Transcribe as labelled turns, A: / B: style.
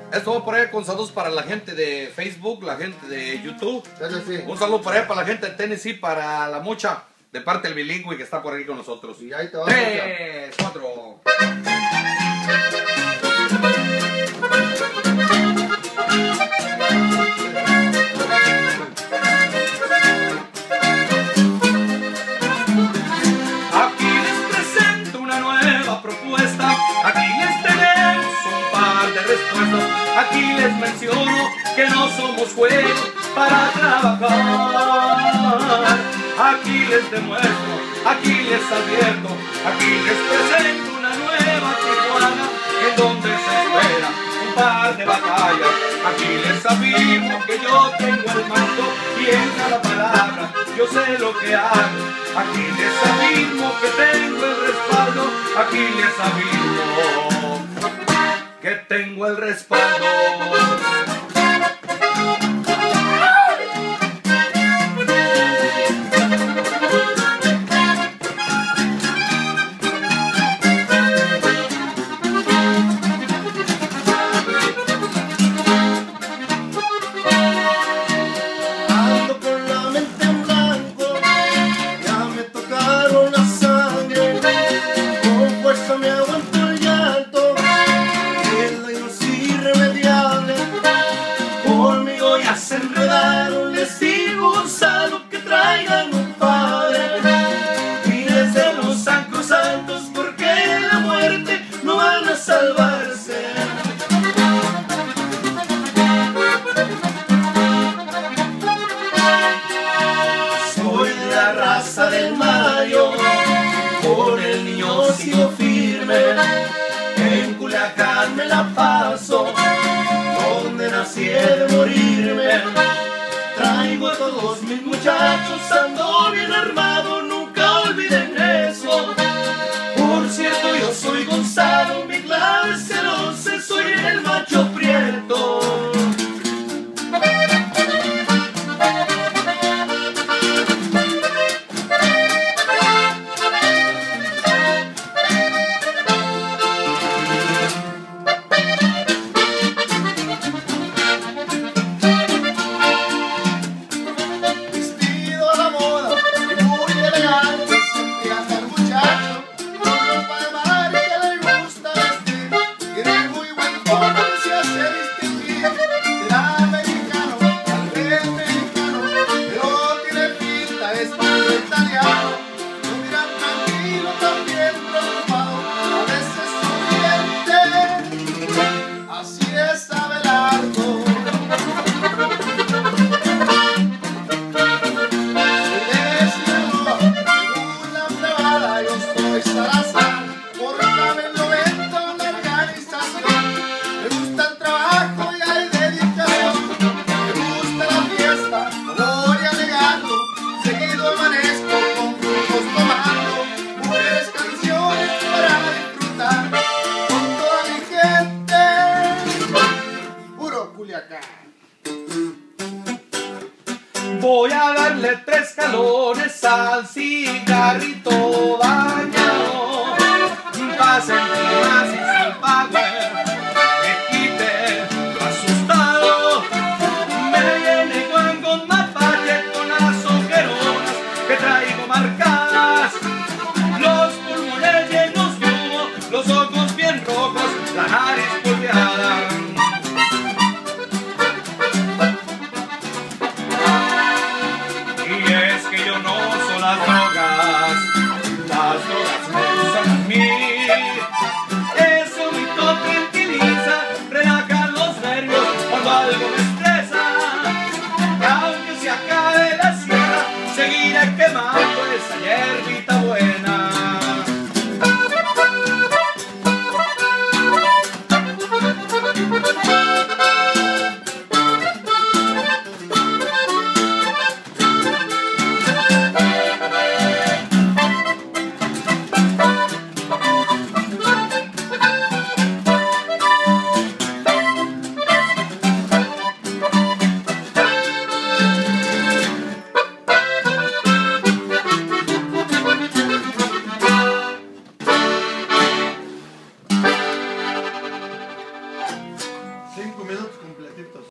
A: Esto va por ahí con saludos para la gente de Facebook, la gente de YouTube.
B: Sí.
A: Un saludo para ahí para la gente de Tennessee, para la Mucha, de parte del bilingüe que está por aquí con nosotros.
B: Y ahí te va.
A: 3, 4. Aquí les presento una nueva propuesta. Aquí les tenemos un par de respuestas. Aquí les menciono que no somos juegos para trabajar. Aquí les demuestro, aquí les advierto, aquí les presento una nueva Tijuana en donde se espera un par de batallas. Aquí les afirmo que yo tengo el mando y en cada palabra yo sé lo que hago. Aquí les afirmo que tengo el respaldo. Aquí les afirmo que tengo el respaldo. Enredaron, les digo, Gonzalo, que traigan un padre. Miles de los sacrosantos, porque de la muerte no van a salvarse. Soy de la raza del Mayo, con el niño sigo firme. En Culiacán me la paso, donde nací he de morirme. Traigo a todos mis muchachos, ando bien armado, nunca olviden eso. Por cierto, yo soy Gonzalo, mi clave es el 11, soy el macho prieto. Voy a darle 3 escalones al cigarrito dañado. Pasen así sin power, me quite lo asustado. Me viene con mapache, con las ojeronas que traigo marcadas. Los pulmones llenos de humo, los ojos bien rojos, la nariz volteada. Las drogas me usan a mí.
B: 5 minutos completitos.